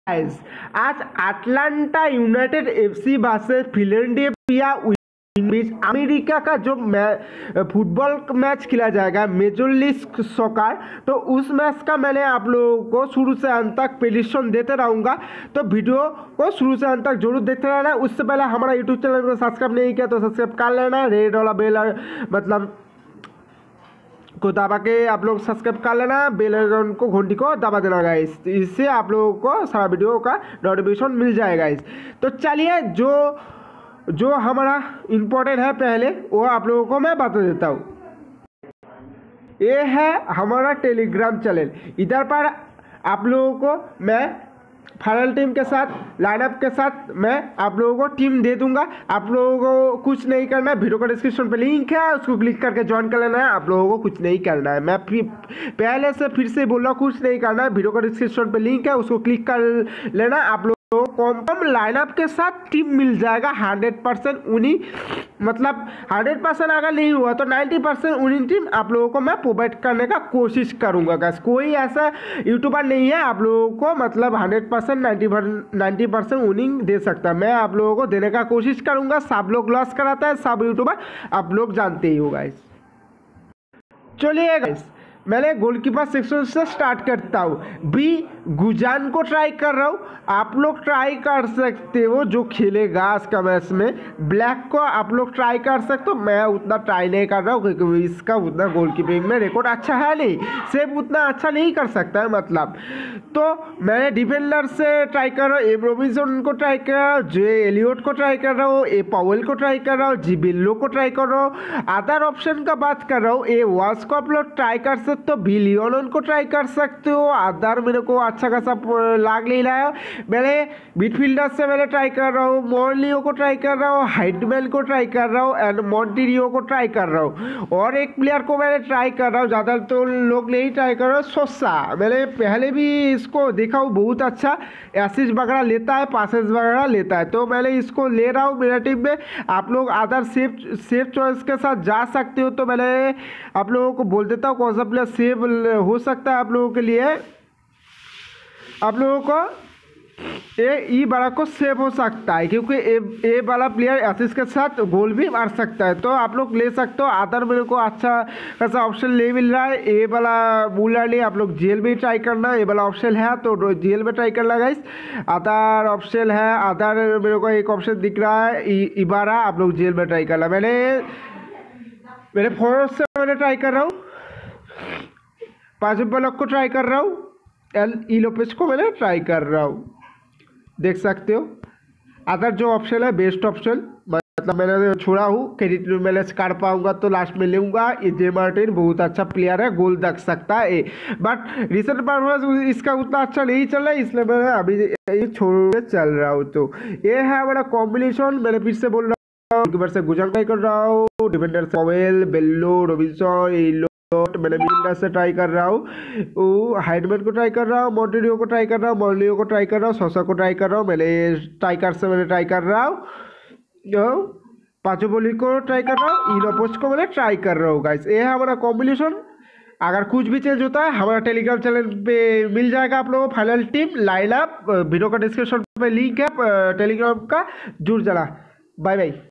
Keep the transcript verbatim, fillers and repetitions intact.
Guys, आज Atlanta United FC versus Philadelphia बीच America का जो फुटबॉल मैच खेला जाएगा मेजर लीग सॉकर, तो उस मैच का मैंने आप लोगों को शुरू से अंत तक प्रेडिक्शन देते रहूँगा। तो वीडियो को शुरू से अंत तक जरूर देखते रहना। उससे पहले हमारा यूट्यूब चैनल को सब्सक्राइब नहीं किया तो सब्सक्राइब कर लेना, रेड वाला बेल मतलब को दबा के आप लोग सब्सक्राइब कर लेना, बेल आइकन को घंटी को दबा देना गाइस, इससे आप लोगों को सारा वीडियो का नोटिफिकेशन मिल जाएगा गाइस। तो चलिए जो जो हमारा इम्पोर्टेंट है पहले वो आप लोगों को मैं बता देता हूँ। ये है हमारा टेलीग्राम चैनल। इधर पर आप लोगों को मैं फाइनल टीम के साथ लाइनअप के साथ मैं आप लोगों को टीम दे दूंगा। आप लोगों को कुछ नहीं करना है, वीडियो का डिस्क्रिप्शन पे लिंक है, उसको क्लिक करके ज्वाइन कर लेना है। आप लोगों को कुछ नहीं करना है, मैं फिर पहले से फिर से बोल रहा हूँ, कुछ नहीं करना है। वीडियो का डिस्क्रिप्शन पे लिंक है, उसको क्लिक कर लेना। आप लोग तो कॉम्पम लाइनअप के साथ टीम मिल जाएगा हंड्रेड परसेंट उन्हीं, मतलब हंड्रेड परसेंट अगर नहीं हुआ तो नाइन्टी परसेंट उन्हीं टीम आप लोगों को मैं प्रोवाइड करने का कोशिश करूंगा गाइस। कोई ऐसा यूट्यूबर नहीं है आप लोगों को मतलब hundred percent ninety ninety percent उन्हीं दे सकता है। मैं आप लोगों को देने का कोशिश करूंगा। सब लोग लॉस कराता है, सब यूट्यूबर आप लोग जानते ही हो गाइस। चलिए गाइस, मैंने गोलकीपर सेक्शन से स्टार्ट करता हूँ। बी गुजान को ट्राई कर रहा हूँ, आप लोग ट्राई कर सकते हो जो खेलेगा आज का मैच में। ब्लैक को आप लोग ट्राई कर सकते हो, मैं उतना ट्राई नहीं कर रहा हूँ क्योंकि इसका उतना गोलकीपिंग में रिकॉर्ड अच्छा है नहीं, सेव उतना अच्छा नहीं कर सकता है मतलब। तो मैंने डिफेंडर से ट्राई कर रहा हूँ, ए रॉबिन्सन को ट्राई कर रहा हूँ, जे एलियट को ट्राई कर रहा हूँ, ए पावेल को ट्राई कर रहा हूँ, जी बिल्लो को ट्राई कर रहा हूँ। अदर ऑप्शन का बात कर रहा हूँ, ए वास को आप लोग ट्राई कर सकते तो बिलियन को ट्राई कर सकते हो। आधार मेरे को अच्छा खासा लाग नहीं रहा है। मैंने मिडफील्डर से मैंने ट्राई कर रहा हूँ, मॉर्लियो को ट्राई कर रहा हूँ, हाइटमैन को ट्राई कर रहा हूँ एंड मॉन्टेरियो को ट्राई कर रहा हूँ। और एक प्लेयर को मैंने ट्राई कर रहा हूँ, ज़्यादा तो लोग नहीं ट्राई कर रहा हूँ, सोसा। मैंने पहले भी इसको देखा हूँ, बहुत अच्छा एसिस्ट वगैरह लेता है, पासेस वगैरह लेता है, तो मैंने इसको ले रहा हूँ मेरा टीम में। आप लोग अदर सेफ सेफ चॉइस के साथ जा सकते हो, तो मैंने आप लोगों को बोल देता हूँ कौन सा प्लेयर सेफ हो सकता है आप लोगों के लिए। आप लोगों को ए ई वाला को सेव हो सकता है क्योंकि ए ए वाला प्लेयर असिस्ट के साथ गोल भी मार सकता है, तो आप लोग ले सकते हो। अदर मेरे को अच्छा खासा ऑप्शन ले मिल रहा है। ए वाला बूलर ले आप लोग जेल में ट्राई करना, ए वाला ऑप्शन है तो जेल में ट्राई करना गाइस। अदर ऑप्शन है, अदर मेरे को एक ऑप्शन दिख रहा है इबारा, आप लोग जेल में ट्राई करना। मैंने मेरे फॉरवर्ड से मैंने ट्राई कर रहा हूँ, पांच ब्लॉक को ट्राई कर रहा हूँ, एल ई लोपेज को मैंने ट्राई कर रहा हूँ, देख सकते हो। अदर जो ऑप्शन है बेस्ट ऑप्शन मतलब मैंने छोड़ा हूँ, क्रेडिट मैंने कर पाऊंगा तो लास्ट में लूँगा। ये जे मार्टिन बहुत अच्छा प्लेयर है, गोल दख सकता है, बट रिसेंट परफॉर्मेंस इसका उतना अच्छा नहीं चल रहा है, इसलिए मैं अभी छोड़ चल रहा हूँ। तो ये है हमारा कॉम्बिनेशन। मैंने फिर से बोल रहा हूँ, गोलकीपर से गुजान ट्राई कर रहा हूँ, डिफेंडर से पावेल, बेल्लो, रॉबिन्सन, मैंने मिडफील्डर से ट्राई कर रहा हूँ, हाइटमैन को ट्राई कर रहा हूँ, मॉन्टेरियो को ट्राई कर रहा हूँ, मॉर्लियो को ट्राई कर रहा हूँ, सोसा को ट्राई कर रहा हूँ। मैंने स्ट्राइकर से मैंने ट्राई कर रहा हूँ, पांचों बोली को ट्राई कर रहा हूँ, इनोपोस्ट को मैंने ट्राई कर रहा हूँ गाइस। ये है हमारा कॉम्बिनेशन। अगर कुछ भी चेंज होता है हमारा टेलीग्राम चैनल पे मिल जाएगा आप लोगों को फाइनल टीम लाइनअप, वीडियो का डिस्क्रिप्शन पे लिंक है टेलीग्राम का, जुड़ जाना। Bye bye.